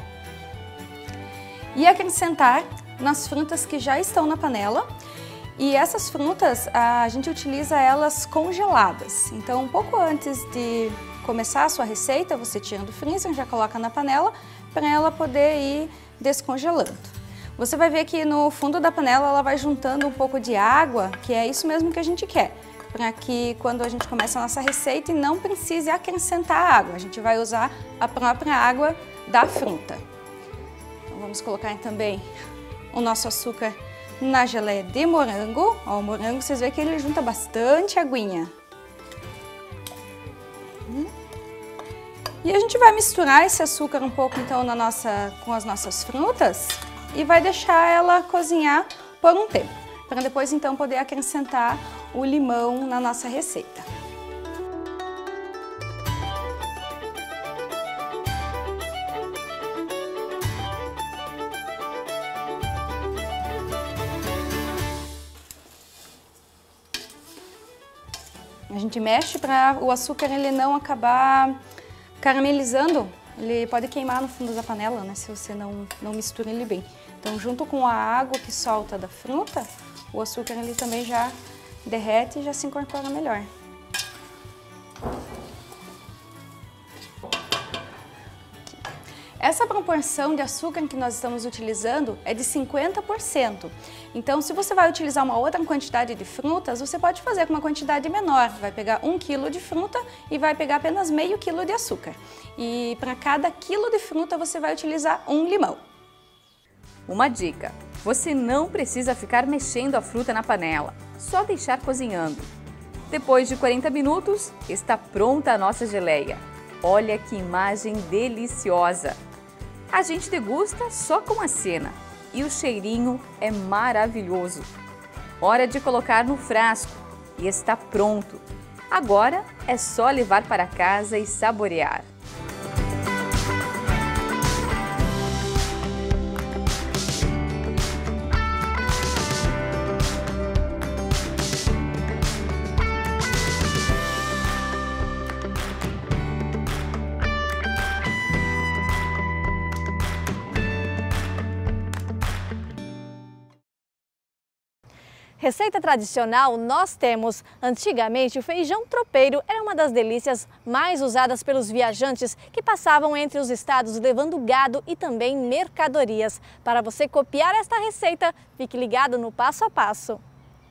e acrescentar nas frutas que já estão na panela. E essas frutas, a gente utiliza elas congeladas. Então, um pouco antes de começar a sua receita, você tira do freezer, já coloca na panela para ela poder ir descongelando. Você vai ver que no fundo da panela ela vai juntando um pouco de água, que é isso mesmo que a gente quer, para que quando a gente começa a nossa receita não precise acrescentar água, a gente vai usar a própria água da fruta. Então, Vamos colocar também o nosso açúcar na geleia de morango. Ó, o morango, vocês veem que ele junta bastante aguinha. E a gente vai misturar esse açúcar um pouco então na nossa, com as nossas frutas e vai deixar ela cozinhar por um tempo, para depois então poder acrescentar o limão na nossa receita. A gente mexe para o açúcar ele não acabar caramelizando, ele pode queimar no fundo da panela, né, se você não, não mistura ele bem. Então, junto com a água que solta da fruta, o açúcar ele também já derrete e já se incorpora melhor. Essa proporção de açúcar que nós estamos utilizando é de cinquenta por cento. Então, se você vai utilizar uma outra quantidade de frutas, você pode fazer com uma quantidade menor. Vai pegar um quilo de fruta e vai pegar apenas meio quilo de açúcar. E para cada quilo de fruta, você vai utilizar um limão. Uma dica: você não precisa ficar mexendo a fruta na panela, só deixar cozinhando. Depois de quarenta minutos, está pronta a nossa geleia. Olha que imagem deliciosa! A gente degusta só com a cena e o cheirinho é maravilhoso. Hora de colocar no frasco e está pronto. Agora é só levar para casa e saborear. Receita tradicional nós temos. Antigamente, o feijão tropeiro era uma das delícias mais usadas pelos viajantes que passavam entre os estados levando gado e também mercadorias. Para você copiar esta receita, fique ligado no passo a passo.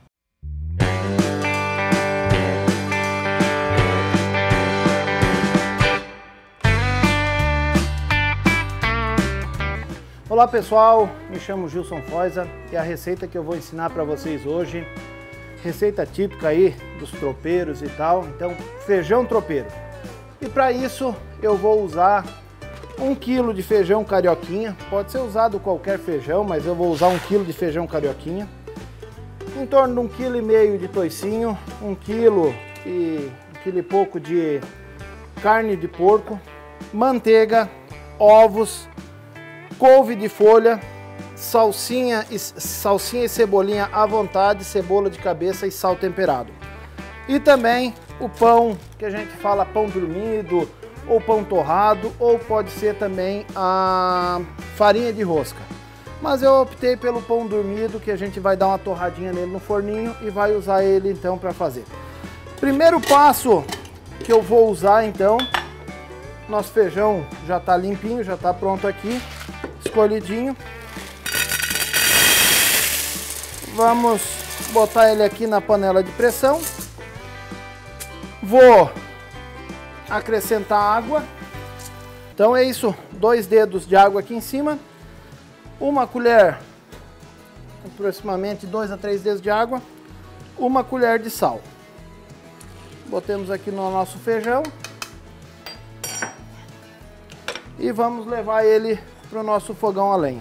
Olá pessoal, me chamo Gilson Foisa e a receita que eu vou ensinar para vocês hoje, receita típica aí dos tropeiros e tal, então feijão tropeiro. E para isso eu vou usar um quilo de feijão carioquinha, pode ser usado qualquer feijão, mas eu vou usar um quilo de feijão carioquinha, em torno de um quilo e meio de toicinho, um quilo e um quilo e pouco de carne de porco, manteiga, ovos, couve de folha, salsinha e, salsinha e cebolinha à vontade, cebola de cabeça e sal temperado. E também o pão, que a gente fala pão dormido, ou pão torrado, ou pode ser também a farinha de rosca. Mas eu optei pelo pão dormido, que a gente vai dar uma torradinha nele no forninho e vai usar ele então para fazer. Primeiro passo que eu vou usar então, nosso feijão já está limpinho, já está pronto aqui, escolhidinho. Vamos botar ele aqui na panela de pressão. Vou acrescentar água. Então é isso, dois dedos de água aqui em cima. Uma colher, aproximadamente dois a três dedos de água. Uma colher de sal. Botamos aqui no nosso feijão. E vamos levar ele para o nosso fogão a lenha.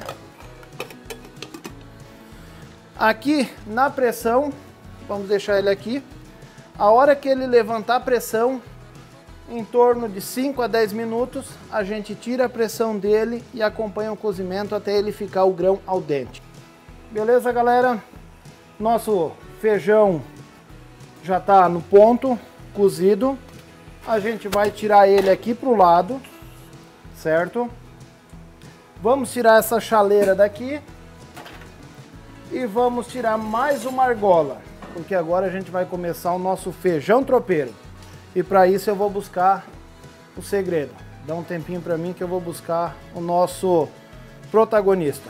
Aqui na pressão, vamos deixar ele aqui. A hora que ele levantar a pressão, em torno de cinco a dez minutos, a gente tira a pressão dele e acompanha o cozimento até ele ficar o grão al dente. Beleza, galera? Nosso feijão já está no ponto, cozido. A gente vai tirar ele aqui para o lado, certo? Vamos tirar essa chaleira daqui e vamos tirar mais uma argola, porque agora a gente vai começar o nosso feijão tropeiro. E para isso eu vou buscar o segredo. Dá um tempinho para mim que eu vou buscar o nosso protagonista.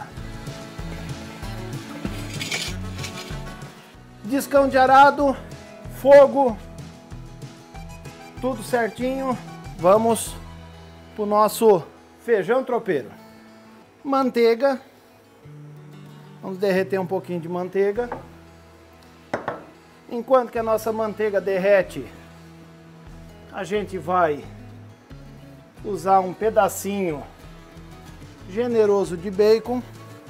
Discão de arado, fogo, tudo certinho. Vamos pro nosso feijão tropeiro. Manteiga. Vamos derreter um pouquinho de manteiga. Enquanto que a nossa manteiga derrete, a gente vai usar um pedacinho generoso de bacon.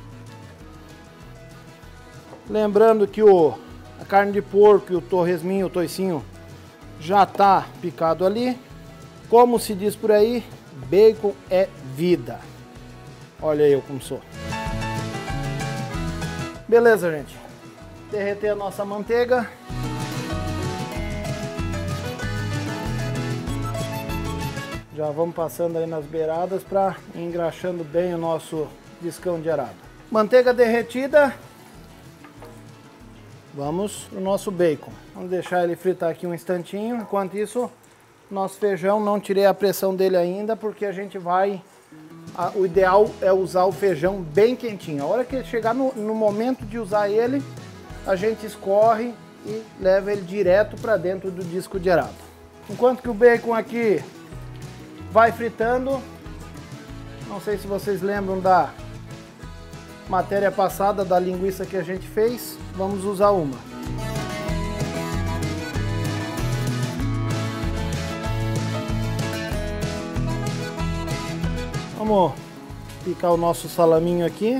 Lembrando que o, a carne de porco e o torresminho, o toicinho, já está picado ali. Como se diz por aí, bacon é vida. Olha eu como sou. Beleza, gente. Derreter a nossa manteiga. Já vamos passando aí nas beiradas para ir engraxando bem o nosso discão de arado. Manteiga derretida. Vamos pro nosso bacon. Vamos deixar ele fritar aqui um instantinho. Enquanto isso, nosso feijão, não tirei a pressão dele ainda, porque a gente vai... A, o ideal é usar o feijão bem quentinho. A hora que ele chegar no, no momento de usar ele, a gente escorre e leva ele direto para dentro do disco de arado. Enquanto que o bacon aqui vai fritando, não sei se vocês lembram da matéria passada da linguiça que a gente fez, vamos usar uma. Vamos picar o nosso salaminho aqui.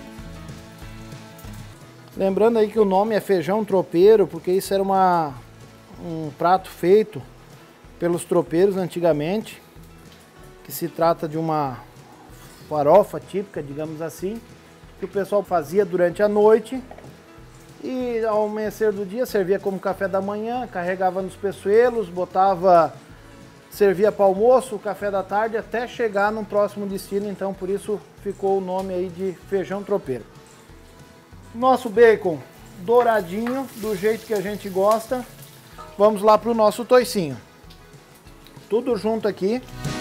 Lembrando aí que o nome é feijão tropeiro, porque isso era uma, um prato feito pelos tropeiros antigamente, que se trata de uma farofa típica, digamos assim, que o pessoal fazia durante a noite e ao amanhecer do dia servia como café da manhã, carregava nos peçoelos, botava, servia para almoço, café da tarde, até chegar no próximo destino, então por isso ficou o nome aí de feijão tropeiro. Nosso bacon douradinho, do jeito que a gente gosta. Vamos lá para o nosso toicinho. Tudo junto aqui.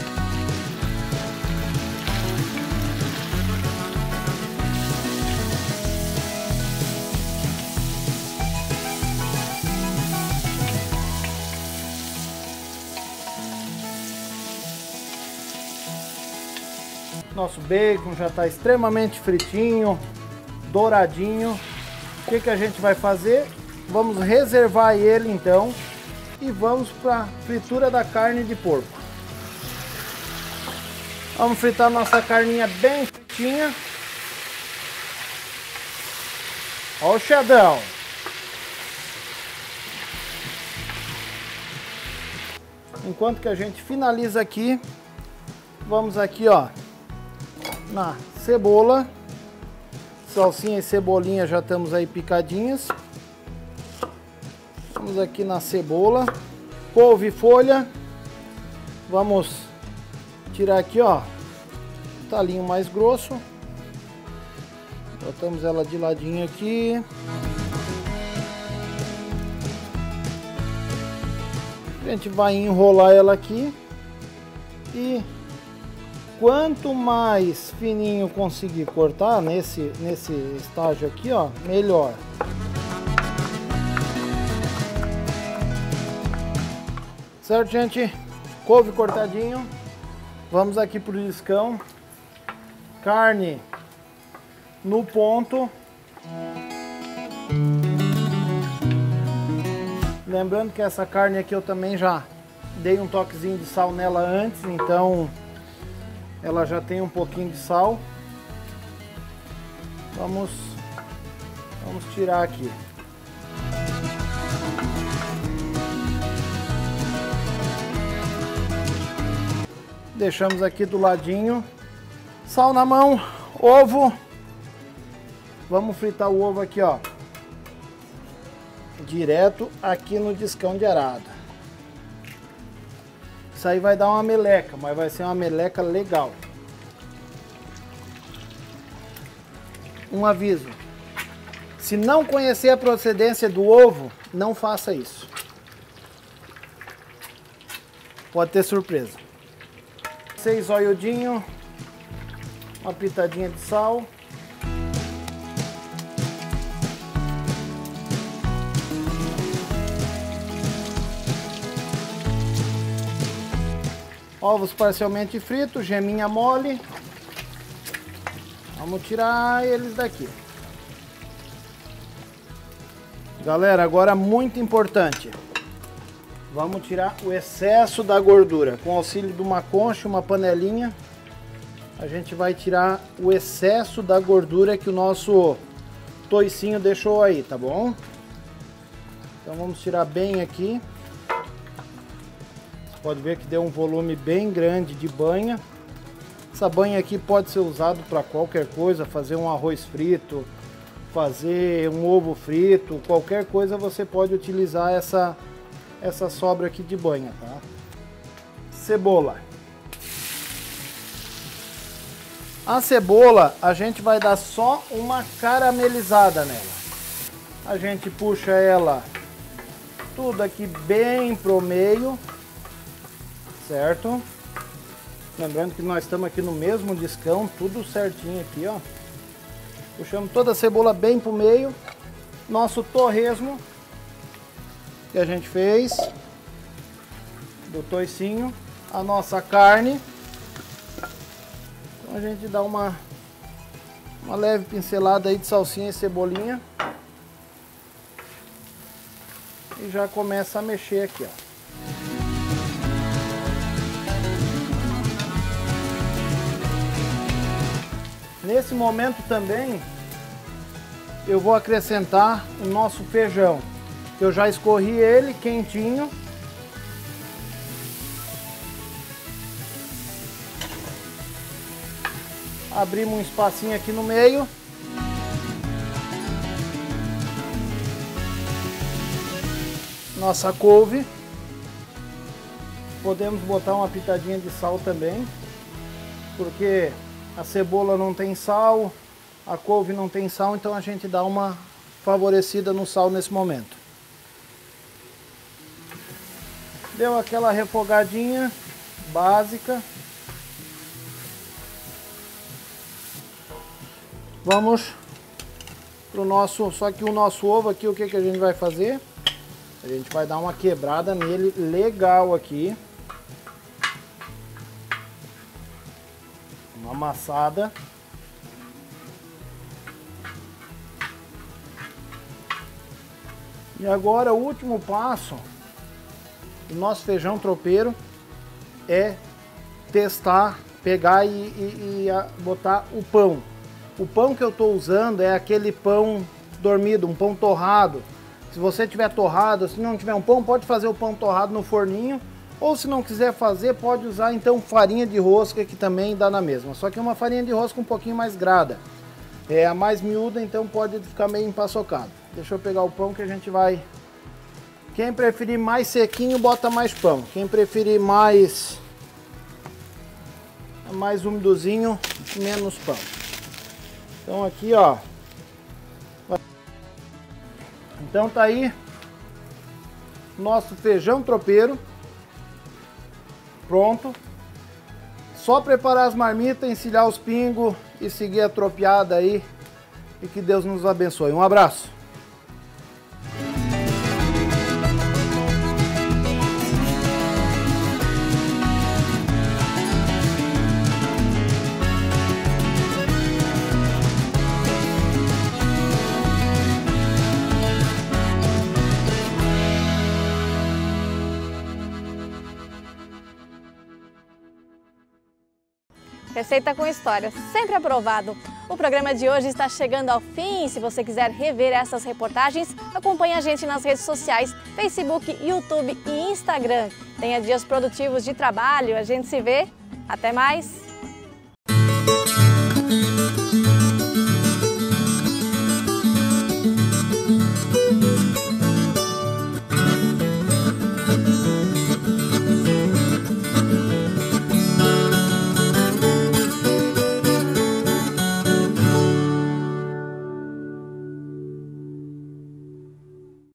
Nosso bacon já está extremamente fritinho, douradinho. O que que a gente vai fazer? Vamos reservar ele então e vamos para a fritura da carne de porco. Vamos fritar nossa carninha bem fritinha. Olha o chedão. Enquanto que a gente finaliza aqui, vamos aqui, ó, na cebola. Salsinha e cebolinha já estamos aí picadinhas. Vamos aqui na cebola. Couve-folha. Vamos tirar aqui, ó, um talinho mais grosso. Botamos ela de ladinho aqui. A gente vai enrolar ela aqui. E quanto mais fininho conseguir cortar nesse, nesse estágio aqui, ó, melhor. Certo, gente? Couve cortadinho. Vamos aqui pro discão. Carne no ponto. Lembrando que essa carne aqui eu também já dei um toquezinho de sal nela antes, então ela já tem um pouquinho de sal. Vamos, vamos tirar aqui. Deixamos aqui do ladinho. Sal na mão, ovo. Vamos fritar o ovo aqui, ó, direto aqui no discão de arado. Isso aí vai dar uma meleca, mas vai ser uma meleca legal. Um aviso: se não conhecer a procedência do ovo, não faça isso. Pode ter surpresa. Seis olhudinhos, uma pitadinha de sal. Ovos parcialmente fritos, geminha mole. Vamos tirar eles daqui. Galera, agora muito importante. Vamos tirar o excesso da gordura. Com o auxílio de uma concha, uma panelinha, a gente vai tirar o excesso da gordura que o nosso toicinho deixou aí, tá bom? Então vamos tirar bem aqui. Você pode ver que deu um volume bem grande de banha. Essa banha aqui pode ser usado para qualquer coisa, fazer um arroz frito, fazer um ovo frito, qualquer coisa você pode utilizar essa, essa sobra aqui de banha, tá? Cebola. A cebola a gente vai dar só uma caramelizada nela. A gente puxa ela tudo aqui bem pro meio, certo? Lembrando que nós estamos aqui no mesmo discão, tudo certinho aqui, ó. Puxamos toda a cebola bem pro meio. Nosso torresmo que a gente fez do toicinho, a nossa carne. Então a gente dá uma uma leve pincelada aí de salsinha e cebolinha e já começa a mexer aqui, ó. Nesse momento também eu vou acrescentar o nosso feijão, que eu já escorri ele quentinho. Abrimos um espacinho aqui no meio. Nossa couve. Podemos botar uma pitadinha de sal também, porque a cebola não tem sal, a couve não tem sal, então a gente dá uma favorecida no sal nesse momento. Deu aquela refogadinha básica. Vamos pro nosso, só que o nosso ovo aqui, o que que a gente vai fazer? A gente vai dar uma quebrada nele legal aqui. Uma amassada. E agora o último passo do nosso feijão tropeiro é testar, pegar e, e, e botar o pão. O pão que eu estou usando é aquele pão dormido, um pão torrado. Se você tiver torrado, se não tiver um pão, pode fazer o pão torrado no forninho. Ou se não quiser fazer, pode usar então farinha de rosca, que também dá na mesma. Só que é uma farinha de rosca um pouquinho mais grada. É a mais miúda, então pode ficar meio empaçocado. Deixa eu pegar o pão que a gente vai... Quem preferir mais sequinho, bota mais pão. Quem preferir mais... mais umidozinho, menos pão. Então aqui, ó. Então tá aí nosso feijão tropeiro pronto. Só preparar as marmitas, encilhar os pingos e seguir a tropeada aí. E que Deus nos abençoe. Um abraço. Receita com História, sempre aprovado. O programa de hoje está chegando ao fim. Se você quiser rever essas reportagens, acompanhe a gente nas redes sociais, Facebook, YouTube e Instagram. Tenha dias produtivos de trabalho. A gente se vê. Até mais!